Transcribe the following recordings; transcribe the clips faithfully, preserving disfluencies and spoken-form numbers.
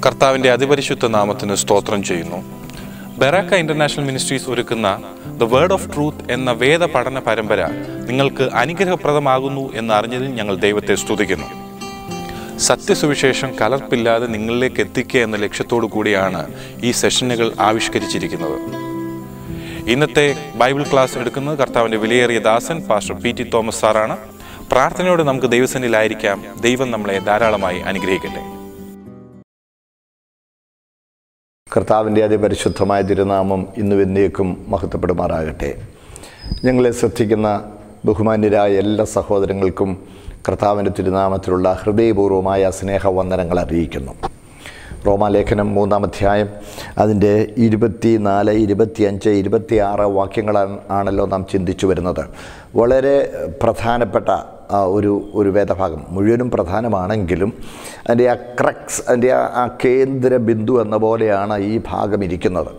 കർത്താവിൻ്റെ അതിപരിശുദ്ധ നാമത്തിന് സ്തോത്രം ചെയ്യുന്നു. ബെറാക്ക ഇന്റർനാഷണൽ മിനിസ്ട്രീസ് ഒരുക്കുന്ന ദ വേർഡ് ഓഫ് ട്രൂത്ത് എന്ന വേദ പഠന പരമ്പര നിങ്ങൾക്ക് അനുഗ്രഹപ്രദമാകുന്നു എന്നറിഞ്ഞതിൽ ഞങ്ങൾ ദൈവത്തെ സ്തുതിക്കുന്നു. സത്യസുവിശേഷം കലർപ്പില്ലാതെ നിങ്ങളിലേക്ക് എത്തിക്കുക എന്ന ലക്ഷ്യത്തോടു കൂടിയാണ് ഈ സെഷനുകൾ ആവിഷ്കരിച്ചിരിക്കുന്നത്. ഇന്നത്തെ ബൈബിൾ ക്ലാസ് എടുക്കുന്നത് കർത്താവിൻ്റെ വിലയേറിയ ദാസൻ പാസ്റ്റർ പി ടി തോമസ് സാറാണ്. പ്രാർത്ഥനയോടെ നമുക്ക് ദൈവസന്നിധിയിലായിരിക്കാം. ദൈവം നമ്മളെ ധാരാളമായി അനുഗ്രഹിക്കട്ടെ. കർത്താവിൻ്റെ അതിപരിശുദ്ധമായ തിരുനാമം ഇന്നും എന്നേക്കും മഹത്വപ്പെടുമാറാകട്ടെ. ഞങ്ങളെ ശ്രദ്ധിക്കുന്ന ബഹുമാന്യരായ എല്ലാ സഹോദരങ്ങൾക്കും കർത്താവിൻ്റെ തിരുനാമത്തിലുള്ള ഹൃദയപൂർവ്വമായ സ്നേഹവന്ദനങ്ങൾ അറിയിക്കുന്നു. റോമാലേഖനം മൂന്നാം അധ്യായം അതിൻ്റെ ഇരുപത്തി നാല് ഇരുപത്തിയഞ്ച് ഇരുപത്തിയാറ് വാക്യങ്ങളാണ് ആണല്ലോ നാം ചിന്തിച്ചു വരുന്നത്. വളരെ പ്രധാനപ്പെട്ട ഒരു ഒരു വേദഭാഗം, മുഴുവനും പ്രധാനമാണെങ്കിലും അതിൻ്റെ ആ ക്രക്സ്, അതിൻ്റെ ആ കേന്ദ്ര ബിന്ദു എന്ന പോലെയാണ് ഈ ഭാഗം ഇരിക്കുന്നത്.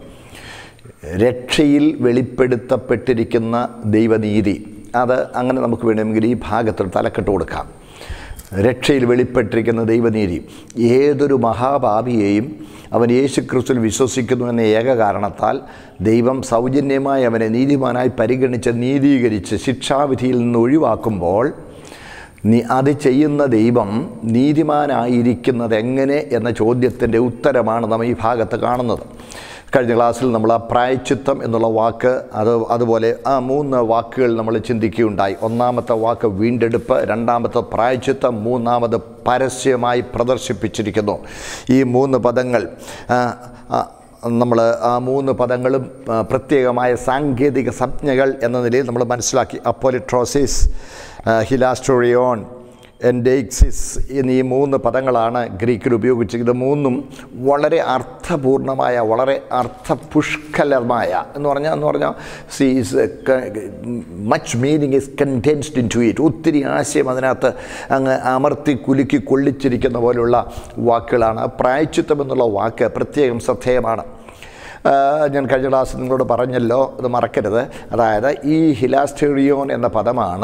രക്ഷയിൽ വെളിപ്പെടുത്തപ്പെട്ടിരിക്കുന്ന ദൈവനീതി, അത് അങ്ങനെ നമുക്ക് വേണമെങ്കിൽ ഈ ഭാഗത്തിൽ തലക്കെട്ട് കൊടുക്കാം. രക്ഷയിൽ വെളിപ്പെട്ടിരിക്കുന്ന ദൈവനീതി. ഏതൊരു മഹാപാപിയെയും അവൻ യേശുക്രിസ്തുവിൽ വിശ്വസിക്കുന്നു എന്ന ഏക കാരണത്താൽ ദൈവം സൗജന്യമായി അവനെ നീതിമാനായി പരിഗണിച്ച് നീതീകരിച്ച് ശിക്ഷാവിധിയിൽ നിന്ന് ഒഴിവാക്കുമ്പോൾ നീ അത് ചെയ്യുന്ന ദൈവം നീതിമാനായിരിക്കുന്നത് എങ്ങനെ എന്ന ചോദ്യത്തിൻ്റെ ഉത്തരമാണ് നാം ഈ ഭാഗത്ത് കാണുന്നത്. കഴിഞ്ഞ ക്ലാസ്സിൽ നമ്മൾ ആ പ്രായശ്ചിത്തം എന്നുള്ള വാക്ക്, അത് അതുപോലെ ആ മൂന്ന് വാക്കുകൾ നമ്മൾ ചിന്തിക്കുകയുണ്ടായി. ഒന്നാമത്തെ വാക്ക് വീണ്ടെടുപ്പ്, രണ്ടാമത്തെ പ്രായശ്ചിത്തം, മൂന്നാമത് പരസ്യമായി പ്രദർശിപ്പിച്ചിരിക്കുന്നു. ഈ മൂന്ന് പദങ്ങൾ നമ്മൾ ആ മൂന്ന് പദങ്ങളും പ്രത്യേകമായ സാങ്കേതിക സംജ്ഞകൾ എന്ന നിലയിൽ നമ്മൾ മനസ്സിലാക്കി. അപ്പോലിട്രോസിസ്, ഹിലാസ്റ്റോറിയോൺ, എൻഡെക്സിസ് എന്നീ മൂന്ന് പദങ്ങളാണ് ഗ്രീക്കിൽ ഉപയോഗിച്ചിരിക്കുന്നത്. മൂന്നും വളരെ അർത്ഥപൂർണമായ, വളരെ അർത്ഥപുഷ്കലമായ എന്ന് പറഞ്ഞാൽ എന്ന് പറഞ്ഞാൽ see is much meaning is condensed into it. ഒത്തിരി ആശയം അതിനകത്ത് അങ്ങ് അമർത്തി കുലുക്കി കൊള്ളിച്ചിരിക്കുന്ന പോലുള്ള വാക്കുകളാണ്. പ്രായശ്ചിത്തം എന്നുള്ള വാക്ക് പ്രത്യേകം ശ്രദ്ധേയമാണ്. ഞാൻ കഴിഞ്ഞ ക്ലാസ്സിൽ നിങ്ങളോട് പറഞ്ഞല്ലോ, ഇത് മറക്കരുത്. അതായത് ഈ ഹിലാസ്റ്റേറിയോൻ എന്ന പദമാണ്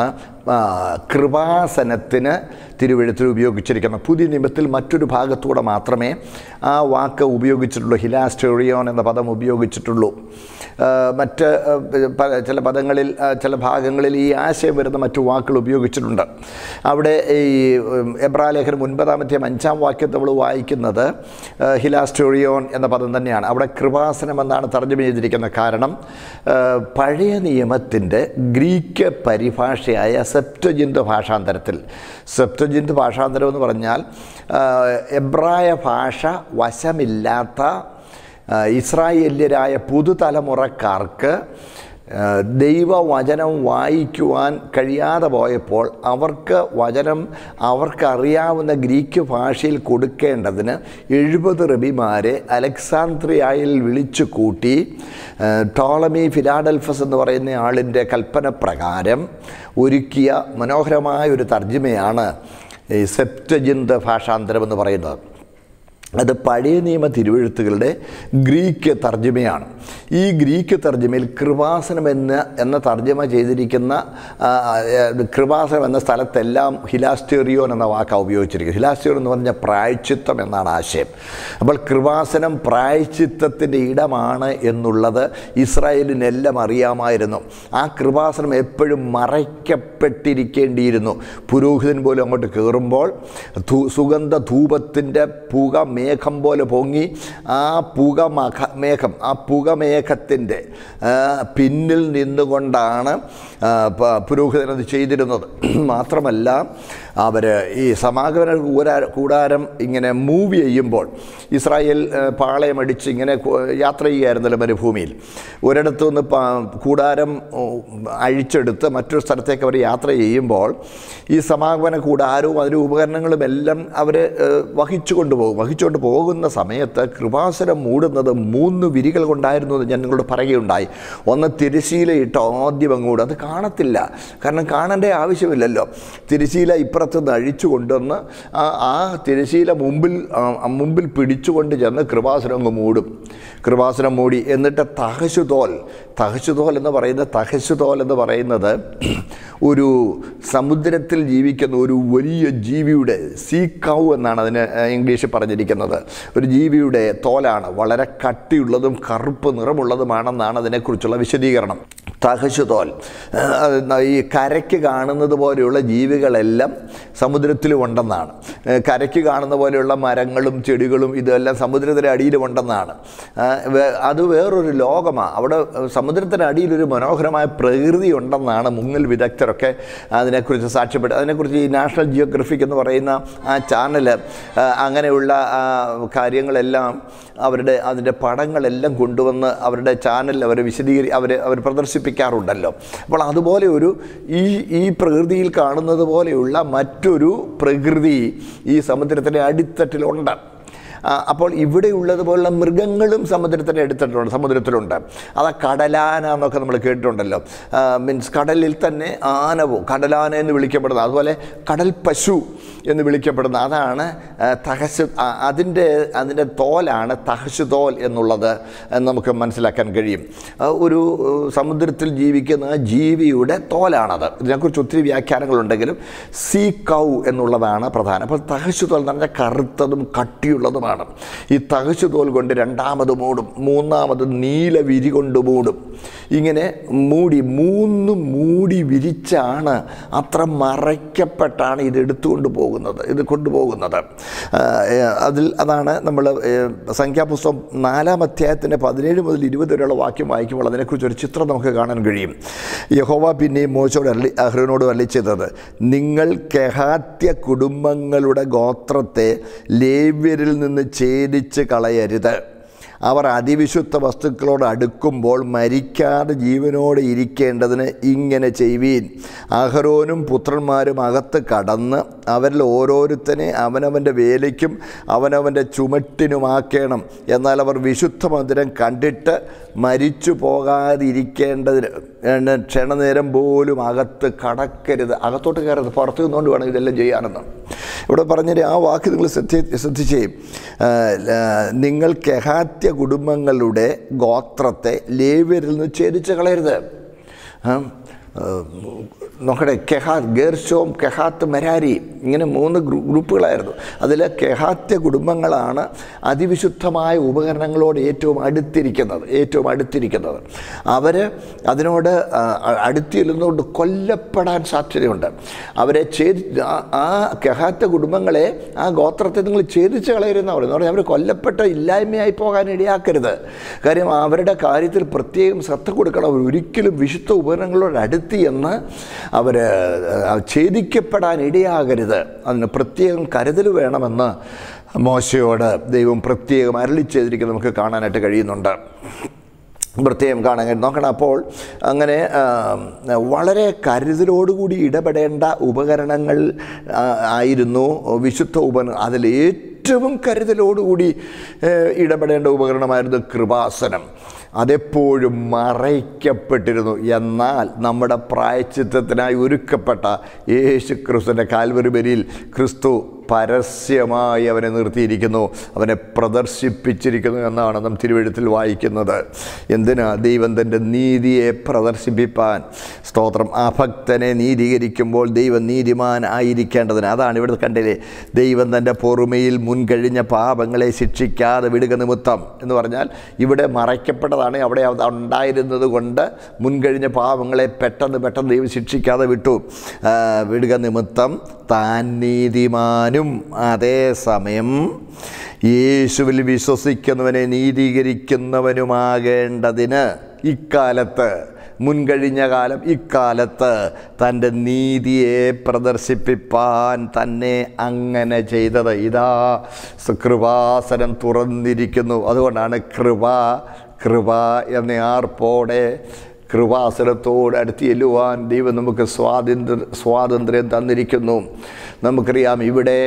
കൃപാസനത്തിന് തിരുവെഴുത്തിൽ ഉപയോഗിച്ചിരിക്കുന്നത്. പുതിയ നിയമത്തിൽ മറ്റൊരു ഭാഗത്തൂടെ മാത്രമേ ആ വാക്ക് ഉപയോഗിച്ചിട്ടുള്ളൂ, ഹിലാസ്റ്റേറിയോൻ എന്ന പദം ഉപയോഗിച്ചിട്ടുള്ളൂ. മറ്റ് ചില പദങ്ങളിൽ, ചില ഭാഗങ്ങളിൽ ഈ ആശയം വരുന്ന മറ്റു വാക്കുകൾ ഉപയോഗിച്ചിട്ടുണ്ട്. അവിടെ ഈ എബ്രാലേഖനം ഒൻപതാം അധ്യായം അഞ്ചാം വാക്യം നമ്മൾ വായിക്കുന്നത് ഹിലാസ്റ്റേറിയോൻ എന്ന പദം തന്നെയാണ്. അവിടെ കൃപാസനം എന്നാണ് തർജ്ജമ ചെയ്തിരിക്കുന്നത്. കാരണം പഴയ നിയമത്തിൻ്റെ ഗ്രീക്ക് പരിഭാഷയായ സെപ്റ്റജിൻ്റ് ഭാഷാന്തരത്തിൽ, സെപ്റ്റജിൻ്റ് ഭാഷാന്തരം എന്ന് പറഞ്ഞാൽ എബ്രായ ഭാഷ വശമില്ലാത്ത ഇസ്രായേല്യരായ പുതുതലമുറക്കാർക്ക് ദൈവവചനം വായിക്കുവാൻ കഴിയാതെ പോയപ്പോൾ അവർക്ക് വചനം അവർക്കറിയാവുന്ന ഗ്രീക്ക് ഭാഷയിൽ കൊടുക്കേണ്ടതിന് എഴുപത് റബിമാരെ അലക്സാന്ദ്രിയയിൽ വിളിച്ചു കൂട്ടി ടോളമി ഫിലാഡൽഫസ് എന്ന് പറയുന്ന ആളിൻ്റെ കൽപ്പന പ്രകാരം ഒരുക്കിയ മനോഹരമായ ഒരു തർജ്ജിമയാണ് ഈ സെപ്റ്റജിൻ്റ് ഭാഷാന്തരം എന്ന് പറയുന്നത്. അത് പഴയ നിയമ തിരുവെഴുത്തുകളുടെ ഗ്രീക്ക് തർജ്ജമയാണ്. ഈ ഗ്രീക്ക് തർജ്ജമയിൽ കൃപാസനം എന്ന് എന്ന തർജ്ജമ ചെയ്തിരിക്കുന്ന കൃപാസനം എന്ന സ്ഥലത്തെല്ലാം ഹിലാസ്റ്റേറിയോൻ എന്ന വാക്കാണ് ഉപയോഗിച്ചിരിക്കുന്നത്. ഹിലാസ്റ്റേറിയോൻ എന്ന് പറഞ്ഞാൽ പ്രായശ്ചിത്തം എന്നാണ് ആശയം. അപ്പോൾ കൃപാസനം പ്രായശ്ചിത്തത്തിൻ്റെ ഇടമാണ് എന്നുള്ളത് ഇസ്രായേലിനെല്ലാം അറിയാമായിരുന്നു. ആ കൃപാസനം എപ്പോഴും മറയ്ക്കപ്പെട്ടിരിക്കേണ്ടിയിരുന്നു. പുരോഹിതൻ പോലും അങ്ങോട്ട് കയറുമ്പോൾ സുഗന്ധ ധൂപത്തിൻ്റെ പുക മേഘം പോലെ പൊങ്ങി ആ പുക മഖ മേഘം ആ പുകമേഘത്തിൻ്റെ പിന്നിൽ നിന്നുകൊണ്ടാണ് പുരോഹിതനത് ചെയ്തിരുന്നത്. മാത്രമല്ല, അവർ ഈ സമാഗമന കൂടാരം ഇങ്ങനെ മൂവ് ചെയ്യുമ്പോൾ ഇസ്രായേൽ പാളയമടിച്ച് ഇങ്ങനെ യാത്ര ചെയ്യുമായിരുന്നല്ലോ മരുഭൂമിയിൽ. ഒരിടത്തു നിന്ന് കൂടാരം അഴിച്ചെടുത്ത് മറ്റൊരു സ്ഥലത്തേക്ക് അവർ യാത്ര ചെയ്യുമ്പോൾ ഈ സമാഗമന കൂടാരവും അതിൻ്റെ ഉപകരണങ്ങളും എല്ലാം അവർ വഹിച്ചു കൊണ്ടുപോകും. വഹിച്ചുകൊണ്ട് പോകുന്ന സമയത്ത് കൃപാസനം മൂടുന്നത് മൂന്ന് വിരികൾ കൊണ്ടായിരുന്നു എന്ന് ഞാൻ നിങ്ങളോട് പറയുകയുണ്ടായി. ഒന്ന് തിരശീലയിട്ട് ആദ്യം അങ്ങോട്ട്, അത് കാണത്തില്ല, കാരണം കാണേണ്ട ആവശ്യമില്ലല്ലോ. തിരശീല ഇപ്പുറത്തുനിന്ന് അഴിച്ചു കൊണ്ടുവന്ന് ആ തിരശീല മുമ്പിൽ മുമ്പിൽ പിടിച്ചുകൊണ്ട് ചെന്ന് കൃപാസനം അങ്ങ് മൂടും. കൃപാസനം മൂടി എന്നിട്ട് തഹശുതോൽ തഹശുതോൽ എന്ന് പറയുന്നത് തഹശുതോൽ എന്ന് പറയുന്നത് ഒരു സമുദ്രത്തിൽ ജീവിക്കുന്ന ഒരു വലിയ ജീവിയുടെ സീ കൗ എന്നാണ് അതിന് ഇംഗ്ലീഷിൽ പറഞ്ഞിരിക്കുന്നത്. ഒരു ജീവിയുടെ തോലാണ്, വളരെ കട്ടിയുള്ളതും കറുപ്പ് നിറമുള്ളതുമാണെന്നാണ് അതിനെക്കുറിച്ചുള്ള വിശദീകരണം. തഹശു തോൽ, ഈ കരയ്ക്ക് കാണുന്നത് പോലെയുള്ള ജീവികളെല്ലാം സമുദ്രത്തിലും ഉണ്ടെന്നാണ്. കരയ്ക്ക് കാണുന്ന പോലെയുള്ള മരങ്ങളും ചെടികളും ഇതെല്ലാം സമുദ്രത്തിൻ്റെ അടിയിലും ഉണ്ടെന്നാണ്. അത് വേറൊരു ലോകമാണ്. അവിടെ സമുദ്രത്തിൻ്റെ അടിയിലൊരു മനോഹരമായ പ്രകൃതി ഉണ്ടെന്നാണ് മുങ്ങൽ വിദഗ്ധരൊക്കെ അതിനെക്കുറിച്ച് സാക്ഷ്യപ്പെട്ടു. അതിനെക്കുറിച്ച് ഈ നാഷണൽ ജിയോഗ്രഫിക് എന്ന് പറയുന്ന ആ ചാനൽ അങ്ങനെയുള്ള കാര്യങ്ങളെല്ലാം അവരുടെ അതിൻ്റെ പടങ്ങളെല്ലാം കൊണ്ടുവന്ന് അവരുടെ ചാനലിൽ അവർ വിശദീകരി അവർ അവർ പ്രദർശിപ്പിക്കാറുണ്ടല്ലോ. അപ്പോൾ അതുപോലെ ഒരു ഈ ഈ പ്രകൃതിയിൽ കാണുന്നത് പോലെയുള്ള മറ്റൊരു പ്രകൃതി ഈ സമുദ്രത്തിൻ്റെ അടിത്തട്ടിലുണ്ട്. അപ്പോൾ ഇവിടെയുള്ളതുപോലുള്ള മൃഗങ്ങളും സമുദ്രത്തിൻ്റെ അടുത്തിട്ടുണ്ട് സമുദ്രത്തിലുണ്ട്. അത് കടലാന എന്നൊക്കെ നമ്മൾ കേട്ടിട്ടുണ്ടല്ലോ. മീൻസ് കടലിൽ തന്നെ ആനവും കടലാന എന്ന് വിളിക്കപ്പെടുന്നത്, അതുപോലെ കടൽ പശു എന്ന് വിളിക്കപ്പെടുന്ന അതാണ് തഹശ്. അതിൻ്റെ അതിൻ്റെ തോലാണ് തഹശ് തോൽ എന്നുള്ളത് നമുക്ക് മനസ്സിലാക്കാൻ കഴിയും. ഒരു സമുദ്രത്തിൽ ജീവിക്കുന്ന ജീവിയുടെ തോലാണത്. ഇതിനെക്കുറിച്ച് ഒത്തിരി വ്യാഖ്യാനങ്ങളുണ്ടെങ്കിലും സീ കൗ എന്നുള്ളതാണ് പ്രധാനം. അപ്പോൾ തഹശ് തോൽ എന്ന് പറഞ്ഞാൽ കറുത്തതും കട്ടിയുള്ളതുമാണ്. ഈ തഹശു തോൽ കൊണ്ട് രണ്ടാമത് മൂടും, മൂന്നാമത് നീല വിരി കൊണ്ട് മൂടും. ഇങ്ങനെ മൂടി മൂന്ന് മൂടി വിരിച്ചാണ്, അത്ര മറയ്ക്കപ്പെട്ടാണ് ഇത് എടുത്തുകൊണ്ട് പോകുന്നത് ഇത് കൊണ്ടുപോകുന്നത്. അതിൽ അതാണ് നമ്മൾ സംഖ്യാപുസ്തകം നാലാം അധ്യായത്തിൻ്റെ പതിനേഴ് മുതൽ ഇരുപത് വരെയുള്ള വാക്യം വായിക്കുമ്പോൾ അതിനെക്കുറിച്ചൊരു ചിത്രം നമുക്ക് കാണാൻ കഴിയും. യഹോവ പിന്നെയും മോശയോട് അരളി അഹ്റോനോട് അരളി ചെയ്തത്, നിങ്ങൾ കെഹാത്യ കുടുംബങ്ങളുടെ ഗോത്രത്തെ ലേവ്യരിൽ നിന്ന് ഛേദിച്ച് കളയരുത്. അവർ അതിവിശുദ്ധ വസ്തുക്കളോട് അടുക്കുമ്പോൾ മരിക്കാതെ ജീവനോടെ ഇരിക്കേണ്ടതിന് ഇങ്ങനെ ചെയ്യുവീൻ. അഹരോനും പുത്രന്മാരും അകത്ത് കടന്ന് അവരിൽ ഓരോരുത്തനെ അവനവൻ്റെ വേലയ്ക്കും അവനവൻ്റെ ചുമട്ടിനുമാക്കണം. എന്നാൽ അവർ വിശുദ്ധ മന്ദിരം കണ്ടിട്ട് മരിച്ചു പോകാതിരിക്കേണ്ടതിന് ക്ഷണനേരം പോലും അകത്ത് കടക്കരുത്. അകത്തോട്ട് കയറരുത്, പുറത്തു നിന്നുകൊണ്ട് വേണം ഇതെല്ലാം ചെയ്യാനെന്ന് ഇവിടെ പറഞ്ഞിട്ട് ആ വാക്ക് നിങ്ങൾ ശ്രദ്ധി ശ്രദ്ധിച്ചേ നിങ്ങൾ കെഹാത്യ കുടുംബങ്ങളുടെ ഗോത്രത്തെ ലേവ്യരിൽ നിന്ന് ഛേദിച്ച് കളയരുത്. നോക്കട്ടെ, കെഹാത്ത്, ഗേർഷോം, കെഹാത്ത്, മെരാരി, ഇങ്ങനെ മൂന്ന് ഗ്രൂ ഗ്രൂപ്പുകളായിരുന്നു. അതിൽ കെഹാത്യ കുടുംബങ്ങളാണ് അതിവിശുദ്ധമായ ഉപകരണങ്ങളോട് ഏറ്റവും അടുത്തിരിക്കുന്നത് ഏറ്റവും അടുത്തിരിക്കുന്നത് അവർ അതിനോട് അടുത്തിരുന്നുകൊണ്ട് കൊല്ലപ്പെടാൻ സാധ്യതയുണ്ട്. അവരെ ഛേദി ആ കെഹാത്യ കുടുംബങ്ങളെ, ആ ഗോത്രത്തെ നിങ്ങൾ ഛേദിച്ച് കളയരുതെന്ന് പറയുന്നത്. എന്ന് പറഞ്ഞാൽ അവർ കൊല്ലപ്പെട്ട ഇല്ലായ്മയായി പോകാൻ ഇടയാക്കരുത്. കാര്യം അവരുടെ കാര്യത്തിൽ പ്രത്യേകം ശ്രദ്ധ കൊടുക്കണം. അവർ ഒരിക്കലും വിശുദ്ധ ഉപകരണങ്ങളോട് അടുത്ത് എന്ന് അവർ ഛേദിക്കപ്പെടാൻ ഇടയാകരുത്. അതിന് പ്രത്യേകം കരുതൽ വേണമെന്ന് മോശയോട് ദൈവം പ്രത്യേകം അരുളി ചെയ്തിരിക്കുന്നത് നമുക്ക് കാണാനായിട്ട് കഴിയുന്നുണ്ട്. പ്രത്യേകം കാണാൻ നോക്കണം. അപ്പോൾ അങ്ങനെ വളരെ കരുതലോടുകൂടി ഇടപെടേണ്ട ഉപകരണങ്ങൾ ആയിരുന്നു വിശുദ്ധ ഉപകരണം. അതിൽ ഏറ്റവും കരുതലോടുകൂടി ഇടപെടേണ്ട ഉപകരണമായിരുന്നു കൃപാസനം. അതെപ്പോഴും മറയ്ക്കപ്പെട്ടിരുന്നു. എന്നാൽ നമ്മുടെ പ്രായശ്ചിത്തത്തിനായി ഒരുക്കപ്പെട്ട യേശു ക്രിസ്തുവിൻ്റെ കാൽവരി ബലിയിൽ ക്രിസ്തു പരസ്യമായി അവനെ നിർത്തിയിരിക്കുന്നു, അവനെ പ്രദർശിപ്പിച്ചിരിക്കുന്നു എന്നാണ് നാം തിരുവെഴുത്തിൽ വായിക്കുന്നത്. എന്തിനാ? ദൈവം തൻ്റെ നീതിയെ പ്രദർശിപ്പിപ്പാൻ. സ്തോത്രം. അഭക്തനെ നീതീകരിക്കുമ്പോൾ ദൈവം നീതിമാൻ ആയിരിക്കേണ്ടതിന്. അതാണ് ഇവിടെ കണ്ടില്ലേ, ദൈവം തൻ്റെ പൊറുമയിൽ മുൻകഴിഞ്ഞ പാപങ്ങളെ ശിക്ഷിക്കാതെ വിടുക നിമിത്തം എന്ന് പറഞ്ഞാൽ ഇവിടെ മറയ്ക്കപ്പെട്ടതാണ്. അവിടെ ഉണ്ടായിരുന്നത് കൊണ്ട് മുൻകഴിഞ്ഞ പാപങ്ങളെ പെട്ടെന്ന് പെട്ടെന്ന് ദൈവം ശിക്ഷിക്കാതെ വിട്ടു വിടുക നിമിത്തം താൻ നീതിമാനും അതേസമയം യേശുവിൽ വിശ്വസിക്കുന്നവനെ നീതീകരിക്കുന്നവനുമാകേണ്ടതിന് ഇക്കാലത്ത്, മുൻകഴിഞ്ഞ കാലം, ഇക്കാലത്ത് തൻ്റെ നീതിയെ പ്രദർശിപ്പിപ്പാൻ തന്നെ അങ്ങനെ ചെയ്തത്. ഇതാ കൃപാസനം തുറന്നിരിക്കുന്നു. അതുകൊണ്ടാണ് കൃപ കൃപ എന്ന ആർപ്പോടെ കൃപാസനത്തോട് അടുത്ത് ചെല്ലുവാൻ ദൈവം നമുക്ക് സ്വാതന്ത്ര്യ സ്വാതന്ത്ര്യം തന്നിരിക്കുന്നു. നമുക്കറിയാം, ഇവിടെ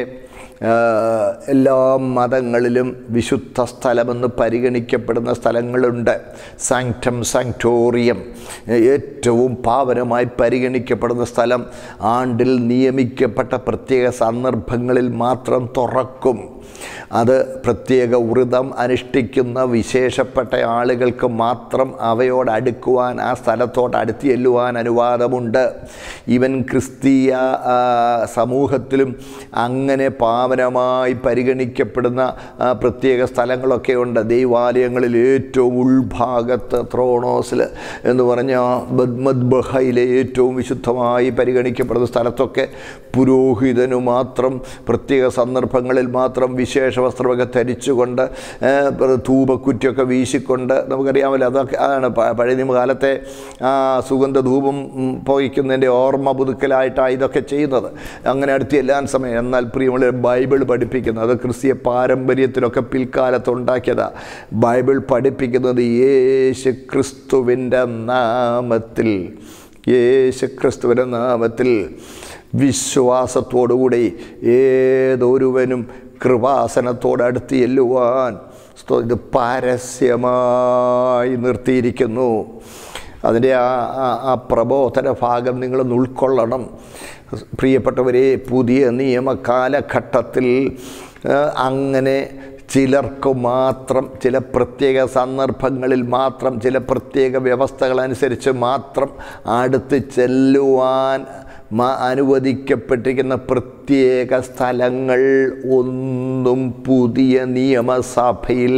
എല്ലാ മതങ്ങളിലും വിശുദ്ധ സ്ഥലമെന്ന് പരിഗണിക്കപ്പെടുന്ന സ്ഥലങ്ങളുണ്ട്. സാങ്ക്ടം, സാങ്ക്ടോറിയം, ഏറ്റവും പാവനമായി പരിഗണിക്കപ്പെടുന്ന സ്ഥലം ആണ്ടിൽ നിയമിക്കപ്പെട്ട പ്രത്യേക സന്ദർഭങ്ങളിൽ മാത്രം തുറക്കും. അത് പ്രത്യേക വ്രതം അനുഷ്ഠിക്കുന്ന വിശേഷപ്പെട്ട ആളുകൾക്ക് മാത്രം അവയോട് അടുക്കുവാൻ, ആ സ്ഥലത്തോട് അടുത്ത് ചെല്ലുവാൻ അനുവാദമുണ്ട്. ഈവൻ ക്രിസ്തീയ സമൂഹത്തിലും അങ്ങനെ പാവനമായി പരിഗണിക്കപ്പെടുന്ന പ്രത്യേക സ്ഥലങ്ങളൊക്കെ ഉണ്ട്. ദൈവാലയങ്ങളിൽ ഏറ്റവും ഉൾഭാഗത്ത് ത്രോണോസിൽ എന്ന് പറഞ്ഞാൽ മദ്ബഹയിലെ ഏറ്റവും വിശുദ്ധമായി പരിഗണിക്കപ്പെടുന്ന സ്ഥലത്തൊക്കെ പുരോഹിതനു മാത്രം പ്രത്യേക സന്ദർഭങ്ങളിൽ മാത്രം വിശേഷ വസ്ത്രമൊക്കെ ധരിച്ചുകൊണ്ട് ധൂപക്കുറ്റിയൊക്കെ വീശിക്കൊണ്ട്, നമുക്കറിയാമല്ലോ അതൊക്കെ അതാണ് പഴയ നിയമകാലത്തെ സുഗന്ധധൂപം പുകയ്ക്കുന്നതിൻ്റെ ഓർമ്മ പുതുക്കലായിട്ടാണ് ഇതൊക്കെ ചെയ്യുന്നത്. അങ്ങനെ അടുത്ത് എല്ലാം സമയം. എന്നാൽ പ്രിയമുള്ള ബൈബിൾ പഠിപ്പിക്കുന്നത്, അത് ക്രിസ്തീയ പാരമ്പര്യത്തിലൊക്കെ പിൽക്കാലത്ത് ഉണ്ടാക്കിയതാണ്. ബൈബിൾ പഠിപ്പിക്കുന്നത് യേശു ക്രിസ്തുവിൻ്റെ നാമത്തിൽ, യേശു ക്രിസ്തുവിൻ്റെ നാമത്തിൽ വിശ്വാസത്തോടുകൂടി ഏതൊരുവനും കൃപാസനത്തോടടുത്ത് ചെല്ലുവാൻ ഇത് പരസ്യമായി നിർത്തിയിരിക്കുന്നു. അതിൻ്റെ ആ ആ പ്രബോധന ഭാഗം നിങ്ങളൊന്ന് ഉൾക്കൊള്ളണം പ്രിയപ്പെട്ടവരെ. പുതിയ നിയമ കാലഘട്ടത്തിൽ അങ്ങനെ ചിലർക്ക് മാത്രം, ചില പ്രത്യേക സന്ദർഭങ്ങളിൽ മാത്രം, ചില പ്രത്യേക വ്യവസ്ഥകളനുസരിച്ച് മാത്രം അടുത്ത് ചെല്ലുവാൻ അനുവദിക്കപ്പെട്ടിരിക്കുന്ന പ്രത്യേക സ്ഥലങ്ങൾ ഒന്നും പുതിയ നിയമസഭയിൽ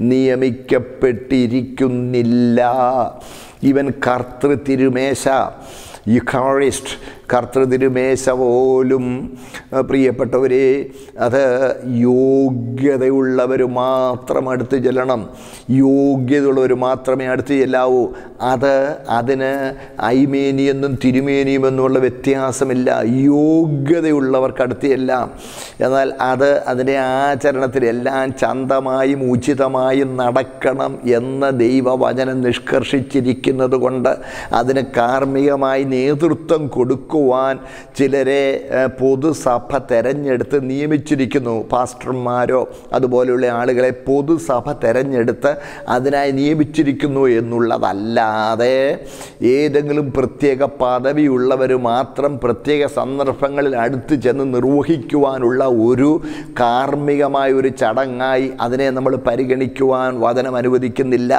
നിയമിക്കപ്പെട്ടിരിക്കുന്നില്ല. ഇവൻ കർത്തൃ തിരുമേശ, യുക്കാറിസ്റ്റ്, കർത്തൃ തിരുമേശ പോലും പ്രിയപ്പെട്ടവരെ അത് യോഗ്യതയുള്ളവർ മാത്രം അടുത്ത് ചെല്ലണം, യോഗ്യതയുള്ളവർ മാത്രമേ അടുത്ത് ചെല്ലാവൂ. അത് അതിന് ഐമേനിയെന്നും തിരുമേനിയുമെന്നുള്ള വ്യത്യാസമില്ല. യോഗ്യതയുള്ളവർക്ക് അടുത്ത് ചെല്ലാം. എന്നാൽ അത് അതിൻ്റെ ആചരണത്തിൽ എല്ലാം ചന്തമായും ഉചിതമായും നടക്കണം എന്ന ദൈവവചനം നിഷ്കർഷിച്ചിരിക്കുന്നത് കൊണ്ട് അതിന് കാർമ്മികമായി നേതൃത്വം കൊടുക്കും ചിലരെ പൊതുസഭ തെരഞ്ഞെടുത്ത് നിയമിച്ചിരിക്കുന്നു. പാസ്റ്റർമാരോ അതുപോലെയുള്ള ആളുകളെ പൊതുസഭ തെരഞ്ഞെടുത്ത് അതിനായി നിയമിച്ചിരിക്കുന്നു എന്നുള്ളതല്ലാതെ ഏതെങ്കിലും പ്രത്യേക പദവിയുള്ളവർ മാത്രം പ്രത്യേക സന്ദർഭങ്ങളിൽ അടുത്ത് ചെന്ന് നിർവഹിക്കുവാനുള്ള ഒരു കാർമ്മികമായ ഒരു ചടങ്ങായി അതിനെ നമ്മൾ പരിഗണിക്കുവാൻ വചനം അനുവദിക്കുന്നില്ല.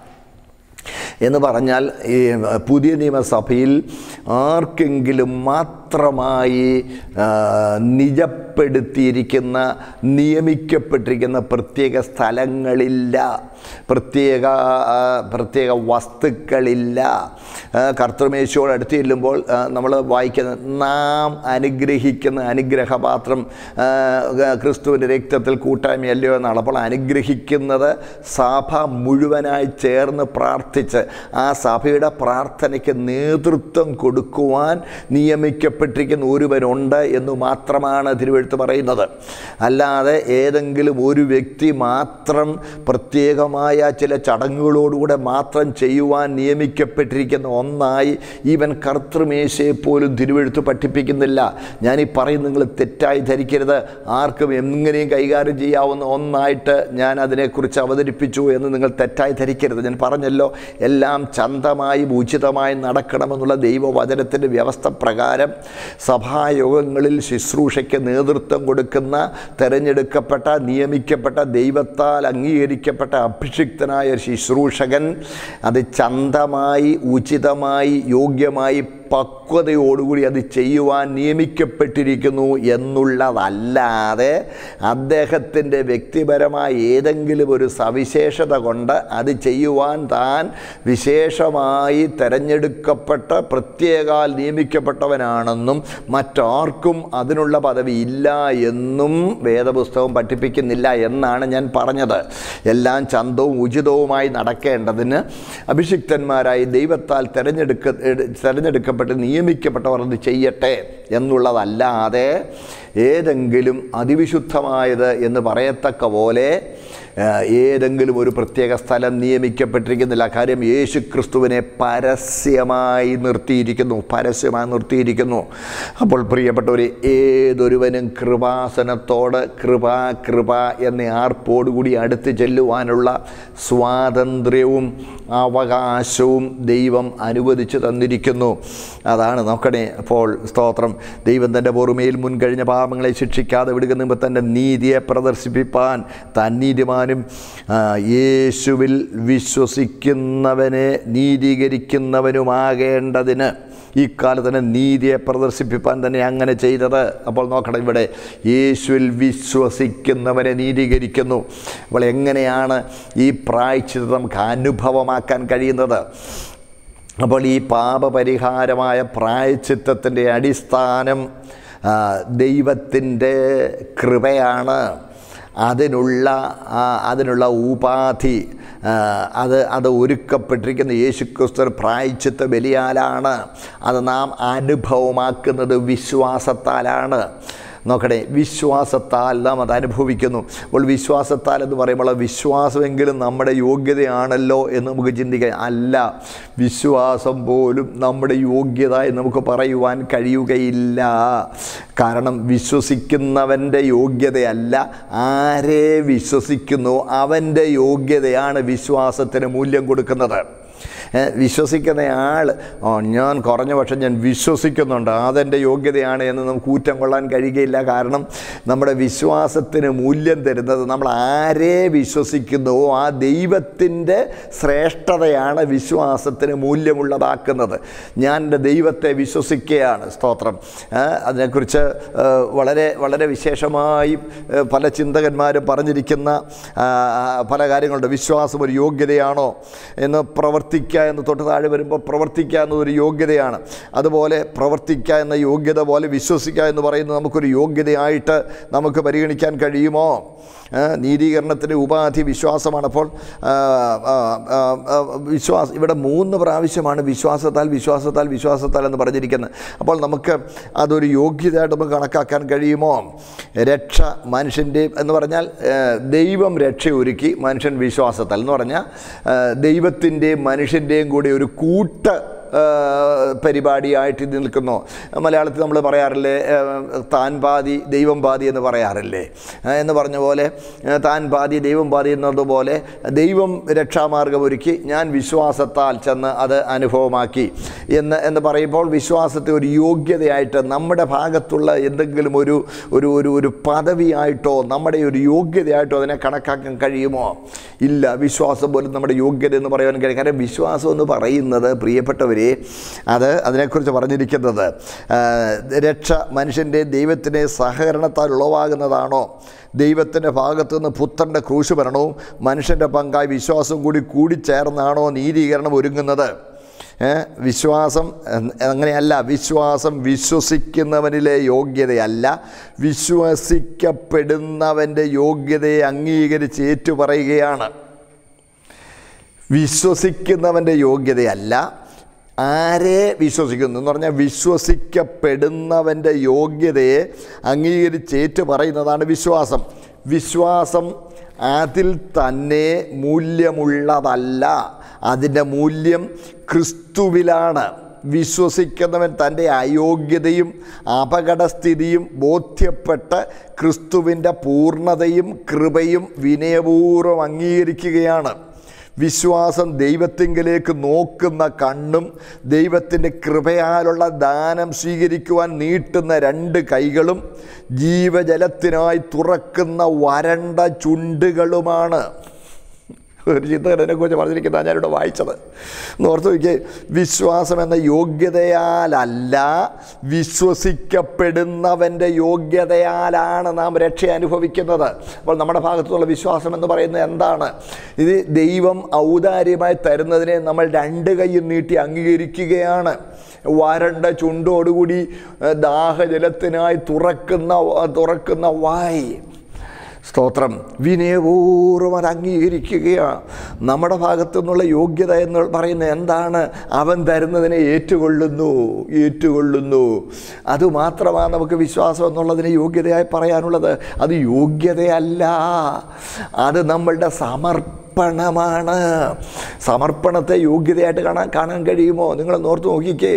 എന്ന് പറഞ്ഞാൽ ഈ പുതിയ നിയമസഭയിൽ ആർക്കെങ്കിലും മാത്രമായി നിജപ്പെടുത്തിയിരിക്കുന്ന, നിയമിക്കപ്പെട്ടിരിക്കുന്ന പ്രത്യേക സ്ഥലങ്ങളില്ല, പ്രത്യേക പ്രത്യേക വസ്തുക്കളില്ല. കർത്തൃമേശയോട് അടുത്ത് ചെല്ലുമ്പോൾ നമ്മൾ വായിക്കുന്നത്, നാം അനുഗ്രഹിക്കുന്ന അനുഗ്രഹപാത്രം ക്രിസ്തുവിൻ്റെ രക്തത്തിൽ കൂട്ടായ്മയല്ലയോ എന്നാണ്. അപ്പോൾ അനുഗ്രഹിക്കുന്നത് സഭ മുഴുവനായി ചേർന്ന് പ്രാർത്ഥിച്ച് ആ സഭയുടെ പ്രാർത്ഥനയ്ക്ക് നേതൃത്വം കൊടുക്കുവാൻ നിയമിക്കപ്പെട്ടിരിക്കുന്ന ഒരുവനുണ്ട് എന്ന് മാത്രമാണ് തിരുവെഴുത്ത് പറയുന്നത്. അല്ലാതെ ഏതെങ്കിലും ഒരു വ്യക്തി മാത്രം പ്രത്യേകമായ ചില ചടങ്ങുകളോടുകൂടെ മാത്രം ചെയ്യുവാൻ നിയമിക്കപ്പെട്ടിരിക്കുന്ന ഒന്നായി ഈവൻ കർത്തൃമേശയെപ്പോലും തിരുവെഴുത്ത് പഠിപ്പിക്കുന്നില്ല. ഞാനീ പറയും, നിങ്ങൾ തെറ്റായി ധരിക്കരുത്. ആർക്കും എങ്ങനെയും കൈകാര്യം ചെയ്യാവുന്ന ഒന്നായിട്ട് ഞാൻ അതിനെക്കുറിച്ച് അവതരിപ്പിച്ചു എന്ന് നിങ്ങൾ തെറ്റായി ധരിക്കരുത്. ഞാൻ പറഞ്ഞല്ലോ, എല്ലാം ചന്തമായും ഉചിതമായും നടക്കണമെന്നുള്ള ദൈവവചനത്തിൻ്റെ വ്യവസ്ഥ പ്രകാരം സഭായോഗങ്ങളിൽ ശുശ്രൂഷയ്ക്ക് നേതൃത്വം കൊടുക്കുന്ന തിരഞ്ഞെടുക്കപ്പെട്ട, നിയമിക്കപ്പെട്ട, ദൈവത്താൽ അംഗീകരിക്കപ്പെട്ട അഭിഷിക്തനായ ശുശ്രൂഷകൻ അത് ചന്തമായി, ഉചിതമായി, യോഗ്യമായി, പക്വതയോടുകൂടി അത് ചെയ്യുവാൻ നിയമിക്കപ്പെട്ടിരിക്കുന്നു എന്നുള്ളതല്ലാതെ അദ്ദേഹത്തിൻ്റെ വ്യക്തിപരമായ ഏതെങ്കിലും ഒരു സവിശേഷത കൊണ്ട് അത് ചെയ്യുവാൻ താൻ വിശേഷമായി തിരഞ്ഞെടുക്കപ്പെട്ട പ്രത്യേകാൽ നിയമിക്കപ്പെട്ടവനാണെന്നും മറ്റാർക്കും അതിനുള്ള പദവി ഇല്ല എന്നും വേദപുസ്തകം പഠിപ്പിക്കുന്നില്ല എന്നാണ് ഞാൻ പറഞ്ഞത്. എല്ലാം ചന്തവും ഉചിതവുമായി നടക്കേണ്ടതിന് അഭിഷിക്തന്മാരായി ദൈവത്താൽ തിരഞ്ഞെടുക്ക തിരഞ്ഞെടുക്ക നിയമിക്കപ്പെട്ടവർ അത് ചെയ്യട്ടെ എന്നുള്ളതല്ലാതെ ഏതെങ്കിലും അതിവിശുദ്ധമായത് എന്ന് പറയത്തക്ക പോലെ ഏതെങ്കിലും ഒരു പ്രത്യേക സ്ഥലം നിയമിക്കപ്പെട്ടിരിക്കുന്നില്ല. കാര്യം യേശു ക്രിസ്തുവിനെ പരസ്യമായി നിർത്തിയിരിക്കുന്നു, പരസ്യമായി നിർത്തിയിരിക്കുന്നു. അപ്പോൾ പ്രിയപ്പെട്ടവരെ, ഏതൊരുവനും കൃപാസനത്തോട് കൃപ കൃപ എന്ന ആർപ്പോടുകൂടി അടുത്ത് ചെല്ലുവാനുള്ള സ്വാതന്ത്ര്യവും അവകാശവും ദൈവം അനുവദിച്ചു തന്നിരിക്കുന്നു. അതാണ് നോക്കണേ. അപ്പോൾ സ്തോത്രം, ദൈവം തൻ്റെ പൊറുമയിൽ മുൻകഴിഞ്ഞ പാപങ്ങളെ ശിക്ഷിക്കാതെ വിടുക നിമിത്തം തൻ്റെ നീതിയെ പ്രദർശിപ്പിപ്പാൻ തന്നീതിമാനും യേശുവിൽ വിശ്വസിക്കുന്നവനെ നീതീകരിക്കുന്നവനുമാകേണ്ടതിന് ഈ കാലത്ത് തന്നെ നീതിയെ പ്രദർശിപ്പിപ്പാൻ തന്നെ അങ്ങനെ ചെയ്തത്. അപ്പോൾ നോക്കണം, ഇവിടെ യേശുവിൽ വിശ്വസിക്കുന്നവനെ നീതീകരിക്കുന്നു. അപ്പോൾ എങ്ങനെയാണ് ഈ പ്രായശ്ചിത്തം നമുക്ക് അനുഭവമാക്കാൻ കഴിയുന്നത്? അപ്പോൾ ഈ പാപപരിഹാരമായ പ്രായശ്ചിത്തത്തിൻ്റെ അടിസ്ഥാനം ദൈവത്തിൻ്റെ കൃപയാണ്. അതിനുള്ള അതിനുള്ള ഉപാധി അത് അത് ഒരുക്കപ്പെട്ടിരിക്കുന്ന യേശുക്രിസ്തു പ്രായശ്ചിത്ത ബലിയാലാണ്. അത് നാം അനുഭവമാക്കുന്നത് വിശ്വാസത്താലാണ്. നോക്കണേ, വിശ്വാസത്താൽ നാം അത് അനുഭവിക്കുന്നു. അപ്പോൾ വിശ്വാസത്താൽ എന്ന് പറയുമ്പോൾ വിശ്വാസമെങ്കിലും നമ്മുടെ യോഗ്യതയാണല്ലോ എന്ന് നമുക്ക് ചിന്തിക്കാം. അല്ല, വിശ്വാസം പോലും നമ്മുടെ യോഗ്യത എന്ന് നമുക്ക് പറയുവാൻ കഴിയുകയില്ല. കാരണം വിശ്വസിക്കുന്നവൻ്റെ യോഗ്യതയല്ല, ആരെ വിശ്വസിക്കുന്നു അവൻ്റെ യോഗ്യതയാണ് വിശ്വാസത്തിന് മൂല്യം കൊടുക്കുന്നത്. വിശ്വസിക്കുന്ന ആൾ ഞാൻ കുറഞ്ഞ പക്ഷം ഞാൻ വിശ്വസിക്കുന്നുണ്ട്, അതെൻ്റെ യോഗ്യതയാണ് എന്ന് നമുക്ക് ഊറ്റം കൊള്ളാൻ കഴിയുകയില്ല. കാരണം നമ്മുടെ വിശ്വാസത്തിന് മൂല്യം തരുന്നത് നമ്മൾ ആരെ വിശ്വസിക്കുന്നുവോ ആ ദൈവത്തിൻ്റെ ശ്രേഷ്ഠതയാണ് വിശ്വാസത്തിന് മൂല്യമുള്ളതാക്കുന്നത്. ഞാൻ എൻ്റെ ദൈവത്തെ വിശ്വസിക്കുകയാണ്. സ്തോത്രം. അതിനെക്കുറിച്ച് വളരെ വളരെ വിശേഷമായി പല ചിന്തകന്മാരും പറഞ്ഞിരിക്കുന്ന പല കാര്യങ്ങളുണ്ട്. വിശ്വാസം ഒരു യോഗ്യതയാണോ എന്ന് പ്രവർത്തിക്കുക എന്ന് തൊട്ട് താഴെ വരുമ്പോൾ പ്രവർത്തിക്കുക എന്നതൊരു യോഗ്യതയാണ്. അതുപോലെ പ്രവർത്തിക്കുക എന്ന യോഗ്യത പോലെ വിശ്വസിക്കുക എന്ന് പറയുന്നത് നമുക്കൊരു യോഗ്യതയായിട്ട് നമുക്ക് പരിഗണിക്കാൻ കഴിയുമോ? നീതീകരണത്തിൻ്റെ ഉപാധി വിശ്വാസമാണ്. അപ്പോൾ വിശ്വാസം ഇവിടെ മൂന്ന് പ്രാവശ്യമാണ് വിശ്വാസത്താൽ വിശ്വാസത്താൽ വിശ്വാസത്താൽ എന്ന് പറഞ്ഞിരിക്കുന്നത്. അപ്പോൾ നമുക്ക് അതൊരു യോഗ്യതയായിട്ട് നമുക്ക് കണക്കാക്കാൻ കഴിയുമോ? രക്ഷ മനുഷ്യൻ്റെ എന്ന് പറഞ്ഞാൽ ദൈവം രക്ഷ ഒരുക്കി, മനുഷ്യൻ വിശ്വാസത്താൽ എന്ന് പറഞ്ഞാൽ ദൈവത്തിൻ്റെയും മനുഷ്യൻ്റെയും കൂടി ഒരു കൂട്ട് പരിപാടിയായിട്ട് ഇത് നിൽക്കുന്നു. മലയാളത്തിൽ നമ്മൾ പറയാറില്ലേ, താൻ പാതി ദൈവം പാതി എന്ന് പറയാറില്ലേ എന്ന് പറഞ്ഞ പോലെ താൻ പാതി ദൈവം പാതി എന്നതുപോലെ ദൈവം രക്ഷാമാർഗം ഒരുക്കി, ഞാൻ വിശ്വാസത്താൽ ചെന്ന് അത് അനുഭവമാക്കി എന്ന് എന്ന് പറയുമ്പോൾ വിശ്വാസത്തെ ഒരു യോഗ്യതയായിട്ട് നമ്മുടെ ഭാഗത്തുള്ള എന്തെങ്കിലും ഒരു ഒരു ഒരു ഒരു പദവിയായിട്ടോ നമ്മുടെ ഒരു യോഗ്യതയായിട്ടോ അതിനെ കണക്കാക്കാൻ കഴിയുമോ? ഇല്ല. വിശ്വാസം പോലും നമ്മുടെ യോഗ്യത എന്ന് പറയാൻ കഴിയും. കാരണം വിശ്വാസം എന്ന് പറയുന്നത് പ്രിയപ്പെട്ടവർ അത് അതിനെക്കുറിച്ച് പറഞ്ഞിരിക്കുന്നത് രക്ഷ മനുഷ്യൻ്റെ ദൈവത്തിൻ്റെ സഹകരണത്താൽ ഉളവാകുന്നതാണോ? ദൈവത്തിൻ്റെ ഭാഗത്തുനിന്ന് പുത്രൻ്റെ ക്രൂശ് ഭരണവും മനുഷ്യൻ്റെ പങ്കായി വിശ്വാസം കൂടി കൂടിച്ചേർന്നാണോ നീതീകരണം ഒരുങ്ങുന്നത്? വിശ്വാസം അങ്ങനെയല്ല. വിശ്വാസം വിശ്വസിക്കുന്നവനിലെ യോഗ്യതയല്ല, വിശ്വസിക്കപ്പെടുന്നവൻ്റെ യോഗ്യതയെ അംഗീകരിച്ച് ഏറ്റുപറയുകയാണ്. വിശ്വസിക്കുന്നവൻ്റെ യോഗ്യതയല്ല, ആരെ വിശ്വസിക്കുന്നു എന്ന് പറഞ്ഞാൽ വിശ്വസിക്കപ്പെടുന്നവൻ്റെ യോഗ്യതയെ അംഗീകരിച്ചേറ്റ് പറയുന്നതാണ് വിശ്വാസം. വിശ്വാസം അതിൽ തന്നെ മൂല്യമുള്ളതല്ല, അതിൻ്റെ മൂല്യം ക്രിസ്തുവിലാണ്. വിശ്വസിക്കുന്നവൻ തൻ്റെ അയോഗ്യതയും അപകടസ്ഥിതിയും ബോധ്യപ്പെട്ട് ക്രിസ്തുവിൻ്റെ പൂർണ്ണതയും കൃപയും വിനയപൂർവ്വം അംഗീകരിക്കുകയാണ്. വിശ്വാസം ദൈവത്തിങ്കിലേക്ക് നോക്കുന്ന കണ്ണും ദൈവത്തിൻ്റെ കൃപയാലുള്ള ദാനം സ്വീകരിക്കുവാൻ നീട്ടുന്ന രണ്ട് കൈകളും ജീവജലത്തിനായി തുറക്കുന്ന വരണ്ട ചുണ്ടുകളുമാണ്. ഒരു ചിന്തകനെക്കുറിച്ച് പറഞ്ഞിരിക്കുന്ന ഞാനിവിടെ വായിച്ചത് ഓർത്ത് നോക്കിയേ. വിശ്വാസം എന്ന യോഗ്യതയാലല്ല, വിശ്വസിക്കപ്പെടുന്നവൻ്റെ യോഗ്യതയാലാണ് നാം രക്ഷ അനുഭവിക്കുന്നത്. അപ്പോൾ നമ്മുടെ ഭാഗത്തുള്ള വിശ്വാസം എന്ന് പറയുന്നത് എന്താണ്? ഇത് ദൈവം ഔദാര്യമായി തരുന്നതിനെ നമ്മൾ രണ്ട് കൈയും നീട്ടി അംഗീകരിക്കുകയാണ്. വരണ്ട ചുണ്ടോടുകൂടി ദാഹജലത്തിനായി തുറക്കുന്ന തുറക്കുന്ന വായ്. സ്തോത്രം, വിനയപൂർവ്വം അത് അംഗീകരിക്കുകയാണ്. നമ്മുടെ ഭാഗത്തു നിന്നുള്ള യോഗ്യത എന്ന് പറയുന്നത് എന്താണ്? അവൻ തരുന്നതിനെ ഏറ്റുകൊള്ളുന്നു ഏറ്റുകൊള്ളുന്നു അതുമാത്രമാണ് നമുക്ക് വിശ്വാസം എന്നുള്ളതിന് യോഗ്യതയായി പറയാനുള്ളത്. അത് യോഗ്യതയല്ല, അത് നമ്മളുടെ സമർപ്പണമാണ്. സമർപ്പണത്തെ യോഗ്യതയായിട്ട് കാണാൻ കാണാൻ കഴിയുമോ? നിങ്ങൾ ഓർത്ത് നോക്കിക്കേ.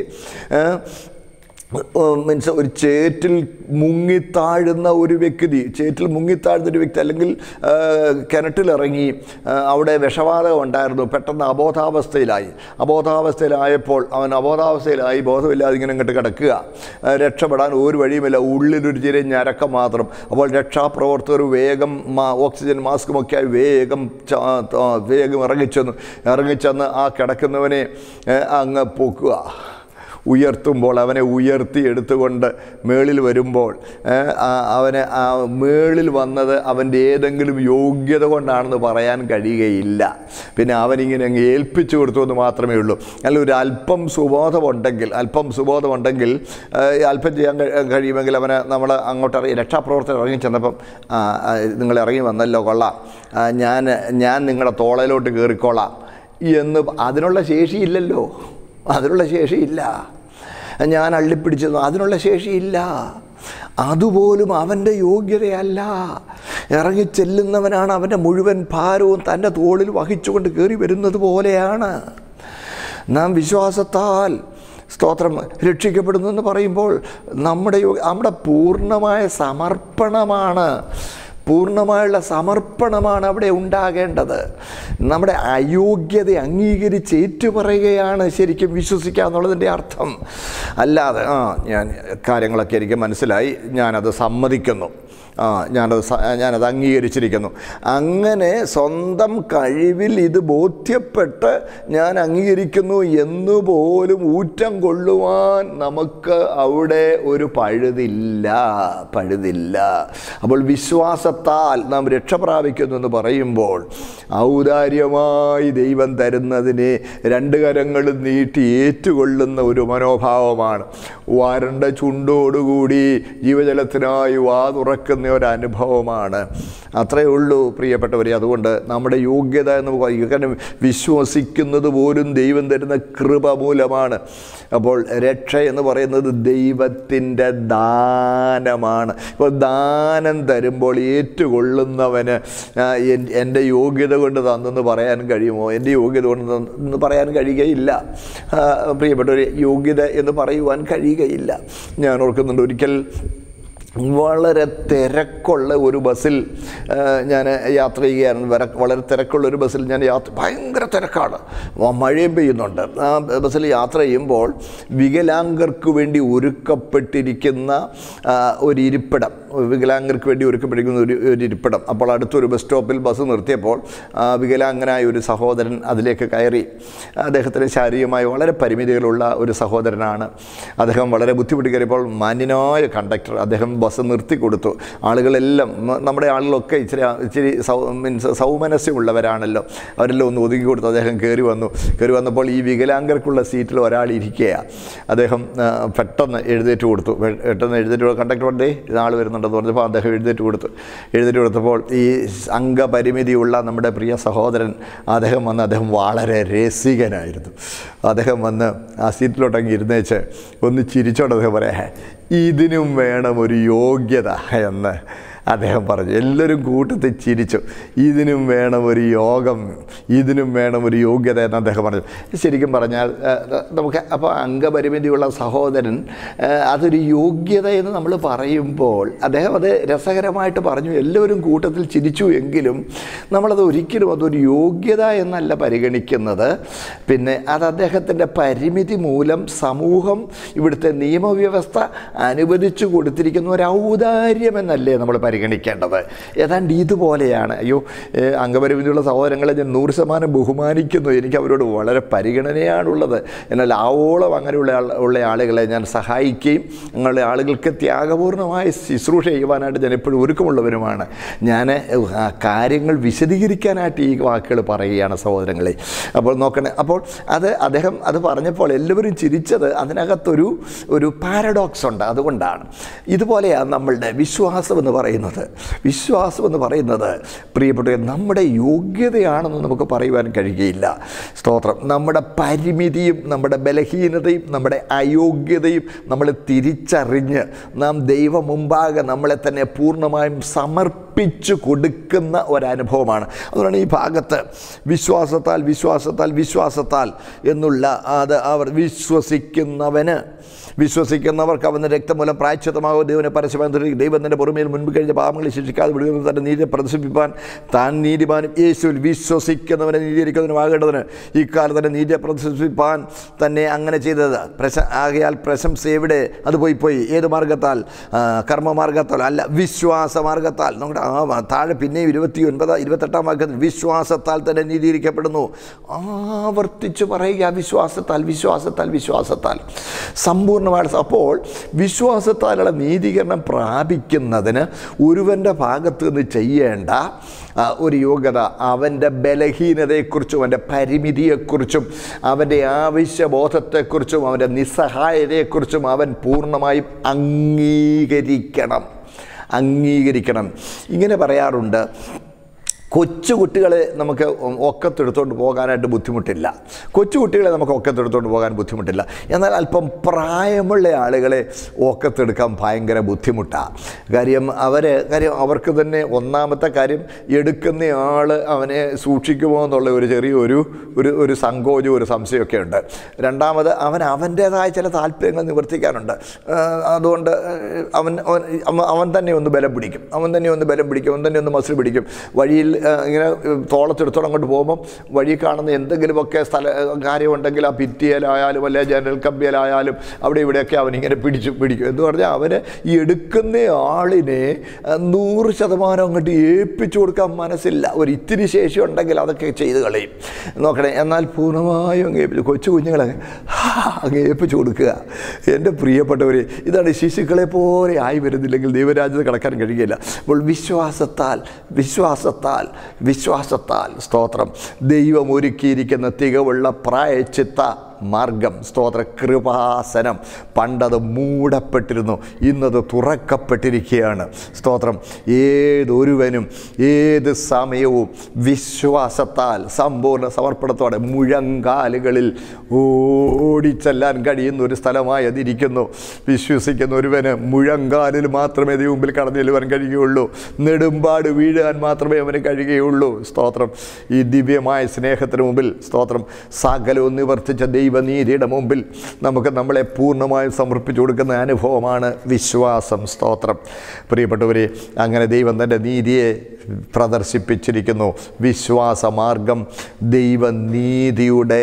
മീൻസ് ഒരു ചേറ്റിൽ മുങ്ങിത്താഴുന്ന ഒരു വ്യക്തി ചേറ്റിൽ മുങ്ങിത്താഴുന്ന ഒരു വ്യക്തി അല്ലെങ്കിൽ കിണറ്റിലിറങ്ങി, അവിടെ വിഷവാതകം ഉണ്ടായിരുന്നു, പെട്ടെന്ന് അബോധാവസ്ഥയിലായി. അബോധാവസ്ഥയിലായപ്പോൾ അവൻ അബോധാവസ്ഥയിലായി ബോധമില്ലാതെ ഇങ്ങനെ ഇങ്ങോട്ട് കിടക്കുക. രക്ഷപ്പെടാൻ ഒരു വഴിയുമില്ല, ഉള്ളിലൊരു ചെറിയ ഞരക്കം മാത്രം. അപ്പോൾ രക്ഷാപ്രവർത്തകർ വേഗം ഓക്സിജൻ മാസ്കുമൊക്കെ വേഗം വേഗം ഇറങ്ങിച്ചെന്നു ഇറങ്ങിച്ചെന്ന് ആ കിടക്കുന്നവനെ അങ്ങ് പൊക്കുക. ഉയർത്തുമ്പോൾ അവനെ ഉയർത്തി എടുത്തുകൊണ്ട് മേളിൽ വരുമ്പോൾ അവന് ആ മേളിൽ വന്നത് അവൻ്റെ ഏതെങ്കിലും യോഗ്യത കൊണ്ടാണെന്ന് പറയാൻ കഴിയുകയില്ല. പിന്നെ അവനിങ്ങനെ അങ്ങ് ഏൽപ്പിച്ചു കൊടുത്തു എന്ന് മാത്രമേ ഉള്ളൂ. അല്ല, ഒരു അല്പം സുബോധമുണ്ടെങ്കിൽ അല്പം സുബോധമുണ്ടെങ്കിൽ അല്പം ചെയ്യാൻ കഴിയുമെങ്കിൽ അവനെ നമ്മൾ അങ്ങോട്ട് ഇറങ്ങി രക്ഷാപ്രവർത്തനം ഇറങ്ങി ചെന്നപ്പം നിങ്ങൾ ഇറങ്ങി വന്നല്ലോ, കൊള്ളാം, ഞാൻ ഞാൻ നിങ്ങളുടെ തോളയിലോട്ട് കയറിക്കോളാം എന്ന്. അതിനുള്ള ശേഷിയില്ലല്ലോ, അതിനുള്ള ശേഷിയില്ല. ഞാൻ അള്ളിപ്പിടിച്ചത് അതിനുള്ള ശേഷിയില്ല. അതുപോലും അവൻ്റെ യോഗ്യതയല്ല. ഇറങ്ങിച്ചെല്ലുന്നവനാണ് അവൻ്റെ മുഴുവൻ ഭാരവും തൻ്റെ തോളിൽ വഹിച്ചുകൊണ്ട് കയറി വരുന്നത് പോലെയാണ്. നാം വിശ്വാസത്താൽ സ്തോത്രം രക്ഷിക്കപ്പെടുന്നു എന്ന് പറയുമ്പോൾ നമ്മുടെ നമ്മുടെ പൂർണ്ണമായ സമർപ്പണമാണ് പൂർണ്ണമായുള്ള സമർപ്പണമാണ് അവിടെ ഉണ്ടാകേണ്ടത്. നമ്മുടെ അയോഗ്യത അംഗീകരിച്ച് ഏറ്റുപറയുകയാണ് ശരിക്കും വിശ്വസിക്കുക എന്നുള്ളതിൻ്റെ അർത്ഥം. അല്ലാതെ ആ ഞാൻ കാര്യങ്ങളൊക്കെ എനിക്ക് മനസ്സിലായി, ഞാനത് സമ്മതിക്കുന്നു, ആ ഞാനത് ഞാനത് അംഗീകരിച്ചിരിക്കുന്നു, അങ്ങനെ സ്വന്തം കഴിവിൽ ഇത് ബോധ്യപ്പെട്ട് ഞാൻ അംഗീകരിക്കുന്നു എന്നുപോലും ഊറ്റം കൊള്ളുവാൻ നമുക്ക് അവിടെ ഒരു പഴുതില്ല പഴുതില്ല അപ്പോൾ വിശ്വാസത്താൽ നാം രക്ഷ പ്രാപിക്കുന്നു എന്ന് പറയുമ്പോൾ ഔദാര്യമായി ദൈവം തരുന്നതിനെ രണ്ട് കരങ്ങളും നീട്ടി ഏറ്റുകൊള്ളുന്ന ഒരു മനോഭാവമാണ്. വരണ്ട ചുണ്ടോടുകൂടി ജീവജലത്തിനായി വാ തുറക്കുന്ന ഒരനുഭവമാണ്. അത്രയേ ഉള്ളൂ പ്രിയപ്പെട്ടവരെ. അതുകൊണ്ട് നമ്മുടെ യോഗ്യത എന്ന് പറയുന്നത് വിശ്വസിക്കുന്നത് പോലും ദൈവം തരുന്ന കൃപ മൂലമാണ്. അപ്പോൾ രക്ഷ എന്ന് പറയുന്നത് ദൈവത്തിൻ്റെ ദാനമാണ്. ഇപ്പോൾ ദാനം തരുമ്പോൾ ഏറ്റുകൊള്ളുന്നവന് എൻ്റെ യോഗ്യത കൊണ്ട് തന്നെന്ന് പറയാൻ കഴിയുമോ? എൻ്റെ യോഗ്യത കൊണ്ട് എന്ന് പറയാൻ കഴിയുകയില്ല പ്രിയപ്പെട്ടവരെ. യോഗ്യത എന്ന് പറയുവാൻ കഴിയുകയില്ല. ഞാൻ ഓർക്കുന്നുണ്ട്, ഒരിക്കൽ വളരെ തിരക്കുള്ള ഒരു ബസ്സിൽ ഞാൻ യാത്ര ചെയ്യുകയായിരുന്നു. വര വളരെ തിരക്കുള്ള ഒരു ബസ്സിൽ ഞാൻ യാത്ര ഭയങ്കര തിരക്കാണ്, മഴയും പെയ്യുന്നുണ്ട്. ആ ബസ്സിൽ യാത്ര ചെയ്യുമ്പോൾ വികലാംഗർക്ക് വേണ്ടി ഒരുക്കപ്പെട്ടിരിക്കുന്ന ഒരു ഇരിപ്പിടം വികലാംഗർക്ക് വേണ്ടി ഒരുക്കപ്പെട്ടിരിക്കുന്ന ഒരു ഒരു ഇരിപ്പിടം അപ്പോൾ അടുത്തൊരു ബസ് സ്റ്റോപ്പിൽ ബസ് നിർത്തിയപ്പോൾ വികലാംഗനായ ഒരു സഹോദരൻ അതിലേക്ക് കയറി. അദ്ദേഹത്തിന് ശാരീരികമായി വളരെ പരിമിതികളുള്ള ഒരു സഹോദരനാണ്. അദ്ദേഹം വളരെ ബുദ്ധിമുട്ടി കയറിയപ്പോൾ മാന്യനായ കണ്ടക്ടർ അദ്ദേഹം ബസ് നിർത്തി കൊടുത്തു. ആളുകളെല്ലാം നമ്മുടെ ആളുകളൊക്കെ ഇച്ചിരി ഇച്ചിരി സൗ മീൻസ് സൗമനസ്യമുള്ളവരാണല്ലോ, അവരെല്ലാം ഒന്ന് ഒതുക്കി കൊടുത്തു. അദ്ദേഹം കയറി വന്നു. കയറി വന്നപ്പോൾ ഈ വികലാംഗർക്കുള്ള സീറ്റിൽ ഒരാൾ ഇരിക്കുകയാണ്. അദ്ദേഹം പെട്ടെന്ന് എഴുന്നേറ്റ് കൊടുത്തു. പെട്ടെന്ന് എഴുന്നേറ്റ് കണ്ടക്ടർ പറഞ്ഞേ ഇതാൾ വരുന്നുണ്ടെന്ന് പറഞ്ഞപ്പോൾ അദ്ദേഹം എഴുന്നേറ്റ് കൊടുത്തു. എഴുന്നേറ്റ് കൊടുത്തപ്പോൾ ഈ അംഗപരിമിതിയുള്ള നമ്മുടെ പ്രിയ സഹോദരൻ അദ്ദേഹം വന്ന് അദ്ദേഹം വളരെ രസികനായിരുന്നു. അദ്ദേഹം വന്ന് ആ സീറ്റിലോട്ടങ്ങ് ഇരുന്നേച്ച് ഒന്ന് ചിരിച്ചോണ്ട് അദ്ദേഹം പറയാ, ഇതിനും വേണം ഒരു യോഗ്യത എന്ന് അദ്ദേഹം പറഞ്ഞു. എല്ലാവരും കൂട്ടത്തിൽ ചിരിച്ചു. ഇതിനും വേണം ഒരു യോഗം, ഇതിനും വേണം ഒരു യോഗ്യത എന്ന് അദ്ദേഹം പറഞ്ഞു. ശരിക്കും പറഞ്ഞാൽ നമുക്ക് അപ്പോൾ അംഗപരിമിതിയുള്ള സഹോദരൻ അതൊരു യോഗ്യത എന്ന് നമ്മൾ പറയുമ്പോൾ അദ്ദേഹം അത് രസകരമായിട്ട് പറഞ്ഞു. എല്ലാവരും കൂട്ടത്തിൽ ചിരിച്ചു എങ്കിലും നമ്മളത് ഒരിക്കലും അതൊരു യോഗ്യത എന്നല്ല പരിഗണിക്കുന്നത്. പിന്നെ അത് അദ്ദേഹത്തിൻ്റെ പരിമിതി മൂലം സമൂഹം ഇവിടുത്തെ നിയമവ്യവസ്ഥ അനുവദിച്ചു കൊടുത്തിരിക്കുന്ന ഒരു ഔദാര്യമെന്നല്ലേ നമ്മൾ പരിഗണിക്കേണ്ടത്. ഏതാണ്ട് ഇതുപോലെയാണ്. അയ്യോ, അംഗപരിമിതിയുള്ള സഹോദരങ്ങളെ ഞാൻ നൂറ് ശതമാനം ബഹുമാനിക്കുന്നു, എനിക്ക് അവരോട് വളരെ പരിഗണനയാണുള്ളത്. എന്നാൽ ആവോളം അങ്ങനെയുള്ള ഉള്ള ആളുകളെ ഞാൻ സഹായിക്കുകയും അങ്ങനെയുള്ള ആളുകൾക്ക് ത്യാഗപൂർണമായി ശുശ്രൂഷ ചെയ്യുവാനായിട്ട് ഞാൻ എപ്പോഴും ഒരുക്കമുള്ളവരുമാണ്. ഞാൻ കാര്യങ്ങൾ വിശദീകരിക്കാനായിട്ട് ഈ വാക്കുകൾ പറയുകയാണ് സഹോദരങ്ങളെ. അപ്പോൾ നോക്കണേ, അപ്പോൾ അത് അദ്ദേഹം അത് പറഞ്ഞപ്പോൾ എല്ലാവരും ചിരിച്ചത് അതിനകത്തൊരു ഒരു പാരഡോക്സ് ഉണ്ട്. അതുകൊണ്ടാണ് ഇതുപോലെയാണ് നമ്മളുടെ വിശ്വാസം എന്ന് പറയുന്നത്. പറയുന്നത്. വിശ്വാസം എന്ന് പറയുന്നത് പ്രിയപ്പെട്ടവരെ നമ്മുടെ യോഗ്യതയാണെന്ന് നമുക്ക് പറയുവാൻ കഴിയുകയില്ല. സ്തോത്രം. നമ്മുടെ പരിമിതിയും നമ്മുടെ ബലഹീനതയും നമ്മുടെ അയോഗ്യതയും നമ്മൾ തിരിച്ചറിഞ്ഞ് നാം ദൈവം മുമ്പാകെ നമ്മളെ തന്നെ പൂർണ്ണമായും സമർപ്പിച്ചു കൊടുക്കുന്ന ഒരനുഭവമാണ്. അതുകൊണ്ടാണ് ഈ ഭാഗത്ത് വിശ്വാസത്താൽ വിശ്വാസത്താൽ വിശ്വാസത്താൽ എന്നുള്ള അത് അവർ വിശ്വസിക്കുന്നവന് വിശ്വസിക്കുന്നവർക്ക് അവൻ്റെ രക്തമൂലം പ്രായശ്ചിത്തമാകും ദൈവനെ പരസ്യമായി ദൈവം തൻ്റെ പുറമേൽ മുൻപ് കഴിഞ്ഞ പാപങ്ങളെ ശിക്ഷിക്കാതെ വിടുന്നത് തൻ്റെ നീതിയെ പ്രദർശിപ്പിപ്പാൻ താൻ നീതിമാനും യേശുവിൽ വിശ്വസിക്കുന്നവനെ നീതീകരിക്കുന്നതിനുമാകേണ്ടതിന് ഇക്കാലത്ത് തന്നെ നീതിയെ പ്രദർശിപ്പിപ്പാൻ തന്നെ അങ്ങനെ ചെയ്തത്. പ്രശ ആകയാൽ പ്രശംസ എവിടെ? അത് പോയി പോയി ഏത് മാർഗത്താൽ? കർമ്മമാർഗത്താൽ അല്ല, വിശ്വാസമാർഗത്താൽ. നമ്മുടെ ആ താഴെ പിന്നെയും ഇരുപത്തി ഒൻപത് ഇരുപത്തെട്ടാം വാക്യത്തിൽ വിശ്വാസത്താൽ തന്നെ നീതീകരിക്കപ്പെടുന്നു. ആവർത്തിച്ച് പറയുക, വിശ്വാസത്താൽ വിശ്വാസത്താൽ വിശ്വാസത്താൽ സമ്പൂർണ്ണ. അപ്പോൾ വിശ്വാസത്താലുള്ള നീതീകരണം പ്രാപിക്കുന്നതിന് ഒരുവൻ്റെ ഭാഗത്ത് നിന്ന് ചെയ്യേണ്ട ഒരു യോഗ്യത അവൻ്റെ ബലഹീനതയെക്കുറിച്ചും അവൻ്റെ പരിമിതിയെക്കുറിച്ചും അവൻ്റെ ആവശ്യബോധത്തെക്കുറിച്ചും അവൻ്റെ നിസ്സഹായതയെക്കുറിച്ചും അവൻ പൂർണ്ണമായും അംഗീകരിക്കണം അംഗീകരിക്കണം ഇങ്ങനെ പറയാറുണ്ട്. കൊച്ചു കുട്ടികളെ നമുക്ക് ഒക്കത്തെടുത്തുകൊണ്ട് പോകാനായിട്ട് ബുദ്ധിമുട്ടില്ല. കൊച്ചു കുട്ടികളെ നമുക്ക് ഒക്കത്തെടുത്തുകൊണ്ട് പോകാൻ ബുദ്ധിമുട്ടില്ല. എന്നാൽ അല്പം പ്രായമുള്ള ആളുകളെ ഒക്കത്തെടുക്കാൻ ഭയങ്കര ബുദ്ധിമുട്ടാണ്. കാര്യം അവർ കാര്യം അവർക്ക് തന്നെ ഒന്നാമത്തെ കാര്യം എടുക്കുന്ന ആൾ അവനെ സൂക്ഷിക്കുമോ എന്നുള്ള ഒരു ചെറിയൊരു ഒരു ഒരു സങ്കോചവും ഒരു സംശയമൊക്കെ ഉണ്ട്. രണ്ടാമത് അവൻ അവൻ്റേതായ ചില താല്പര്യങ്ങൾ നിവർത്തിക്കാനുണ്ട്. അതുകൊണ്ട് അവൻ അവൻ തന്നെ ഒന്ന് ബലം പിടിക്കും അവൻ തന്നെ ഒന്ന് ബലം പിടിക്കും അവൻ തന്നെ ഒന്ന് മസിൽ പിടിക്കും. വഴിയിൽ ഇങ്ങനെ തോളത്തെടുത്തോളം അങ്ങോട്ട് പോകുമ്പം വഴി കാണുന്ന എന്തെങ്കിലുമൊക്കെ സ്ഥല കാര്യമുണ്ടെങ്കിൽ ആ ഭിത്തിയിലായാലും അല്ലെ ജനൽ കമ്പിയിലായാലും അവിടെ ഇവിടെയൊക്കെ അവനിങ്ങനെ പിടിച്ചു പിടിക്കും എന്ന് പറഞ്ഞാൽ അവന് ഈ എടുക്കുന്ന ആളിനെ നൂറ് ശതമാനം അങ്ങോട്ട് ഏൽപ്പിച്ചു കൊടുക്കാൻ മനസ്സില്ല. ഒരു ഇത്തിരി ശേഷി ഉണ്ടെങ്കിൽ അതൊക്കെ ചെയ്ത് കളയും. നോക്കണേ, എന്നാൽ പൂർണ്ണമായും അങ്ങ് ഏൽപ്പിച്ചു കൊച്ചു കുഞ്ഞുങ്ങളെ അങ്ങ് ഏൽപ്പിച്ചു കൊടുക്കുക. എൻ്റെ പ്രിയപ്പെട്ടവർ, ഇതാണ് ശിശുക്കളെ പോലെ ആയി വരുന്നില്ലെങ്കിൽ ദൈവരാജ്യത്ത് കടക്കാൻ കഴിയുകയില്ല. അപ്പോൾ വിശ്വാസത്താൽ വിശ്വാസത്താൽ വിശ്വാസത്താൽ സ്തോത്രം ദൈവം ഒരുക്കിയിരിക്കുന്ന തികവുള്ള പ്രായശ്ചിത്ത മാർഗം, സ്തോത്ര കൃപാസനം. പണ്ടത് മൂടപ്പെട്ടിരുന്നു, ഇന്നത് തുറക്കപ്പെട്ടിരിക്കുകയാണ്. സ്തോത്രം. ഏതൊരുവനും ഏത് സമയവും വിശ്വാസത്താൽ സമ്പൂർണ്ണ സമർപ്പണത്തോടെ മുഴങ്കാലുകളിൽ ഓടിച്ചെല്ലാൻ കഴിയുന്ന ഒരു സ്ഥലമായി അതിരിക്കുന്നു. വിശ്വസിക്കുന്ന ഒരുവന് മുഴങ്കാലിൽ മാത്രമേ ദൈവം മുമ്പിൽ കടന്നു ചെല്ലുവാൻ കഴിയുകയുള്ളൂ. നെടുമ്പാട് വീഴാൻ മാത്രമേ അവന് കഴിയുകയുള്ളൂ. സ്തോത്രം. ഈ ദിവ്യമായ സ്നേഹത്തിന് മുമ്പിൽ സ്തോത്രം സകലവും നിവർത്തിച്ച ദൈവം ദൈവനീതിയുടെ മുമ്പിൽ നമുക്ക് നമ്മളെ പൂർണ്ണമായും സമർപ്പിച്ചു കൊടുക്കുന്ന അനുഭവമാണ് വിശ്വാസം. സ്തോത്രം. പ്രിയപ്പെട്ടവരെ, അങ്ങനെ ദൈവം തൻ്റെ നീതിയെ പ്രദർശിപ്പിച്ചിരിക്കുന്നു. വിശ്വാസമാർഗം ദൈവനീതിയുടെ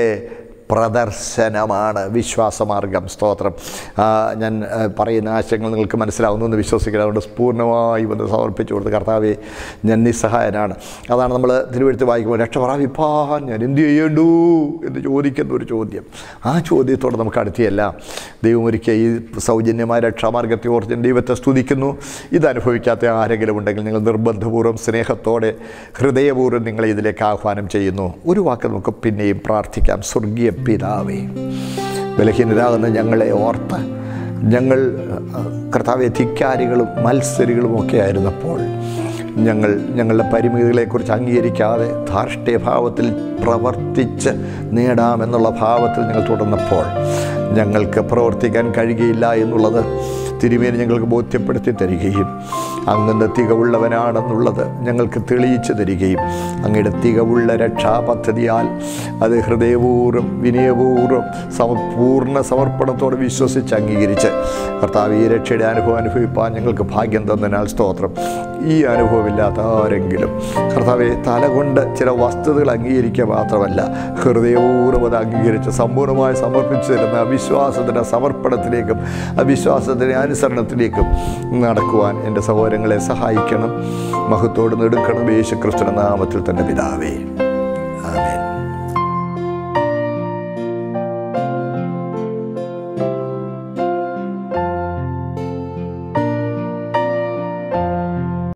പ്രദർശനമാണ് വിശ്വാസമാർഗം. സ്തോത്രം. ഞാൻ പറയുന്ന ആശയങ്ങൾ നിങ്ങൾക്ക് മനസ്സിലാവുന്നു എന്ന് വിശ്വസിക്കണം. അതുകൊണ്ട് പൂർണ്ണമായി വന്ന് സമർപ്പിച്ചു കൊടുത്ത്, കർത്താവേ ഞാൻ നിസ്സഹായനാണ്. അതാണ് നമ്മൾ തിരുവെഴുത്ത് വായിക്കുമ്പോൾ രക്ഷ പ്രാപിപ്പാൻ ഞാൻ എന്ത് ചെയ്യേണ്ടു എന്ന് ചോദിക്കുന്ന ഒരു ചോദ്യം. ആ ചോദ്യത്തോടെ നമുക്ക് അടുത്തിയല്ല. ദൈവം ഒരുക്കിയ ഈ സൗജന്യമായ രക്ഷാമാർഗത്തെ ഓർത്ത് ഞാൻ ദൈവത്തെ സ്തുതിക്കുന്നു. ഇതനുഭവിക്കാത്ത ആരെങ്കിലും ഉണ്ടെങ്കിൽ നിങ്ങൾ നിർബന്ധപൂർവ്വം സ്നേഹത്തോടെ ഹൃദയപൂർവ്വം നിങ്ങളെ ഇതിലേക്ക് ആഹ്വാനം ചെയ്യുന്നു. ഒരു വാക്ക് നമുക്ക് പിന്നെയും പ്രാർത്ഥിക്കാം. സ്വർഗീയ പിതാവേ, ബലഹീനരാകുന്ന ഞങ്ങളെ ഓർത്ത് ഞങ്ങൾ കർത്താവെ ധിക്കാരികളും മത്സരികളും ഒക്കെ ആയിരുന്നപ്പോൾ ഞങ്ങൾ ഞങ്ങളുടെ പരിമിതികളെക്കുറിച്ച് അംഗീകരിക്കാതെ ധാർഷ്ട്യഭാവത്തിൽ പ്രവർത്തിച്ച് നേടാമെന്നുള്ള ഭാവത്തിൽ ഞങ്ങൾ തുടർന്നപ്പോൾ ഞങ്ങൾക്ക് പ്രവർത്തിക്കാൻ കഴിയുകയില്ല എന്നുള്ളത് തിരുമേനി ഞങ്ങൾക്ക് ബോധ്യപ്പെടുത്തി തരികയും അങ്ങ് തികവുള്ളവനാണെന്നുള്ളത് ഞങ്ങൾക്ക് തെളിയിച്ചു തരികയും അങ്ങയുടെ തികവുള്ള രക്ഷാപദ്ധതിയാൽ അത് ഹൃദയപൂർവ്വം വിനയപൂർവ്വം സമ പൂർണ്ണ സമർപ്പണത്തോടെ വിശ്വസിച്ച് അംഗീകരിച്ച് കർത്താവ് ഈ രക്ഷയുടെ അനുഭവം അനുഭവിപ്പാൻ ഞങ്ങൾക്ക് ഭാഗ്യം തന്നതിനാൽ സ്തോത്രം. ഈ അനുഭവമില്ലാത്ത ആരെങ്കിലും കർത്താവെ തലകൊണ്ട് ചില വസ്തുതകൾ അംഗീകരിക്കുക മാത്രമല്ല, ഹൃദയപൂർവ്വം അത് അംഗീകരിച്ച് സമ്പൂർണ്ണമായി സമർപ്പിച്ചു തരുന്ന വിശ്വാസത്തിൻ്റെ സമർപ്പണത്തിലേക്കും വിശ്വാസത്തിൻ്റെ അനുസരണത്തിലേക്കും നടക്കുവാൻ എൻ്റെ സഹോദരങ്ങളെ സഹായിക്കണം. മഹത്വത്തോട് നെടുക്കണം യേശുക്രിസ്തുവിന്റെ നാമത്തിൽ തന്നെ പിതാവേ.